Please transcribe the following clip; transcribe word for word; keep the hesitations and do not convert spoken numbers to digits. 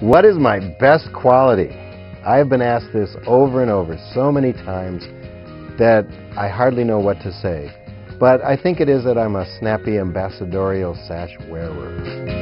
What is my best quality? I have been asked this over and over so many times that I hardly know what to say. But I think it is that I'm a snappy ambassadorial sash wearer.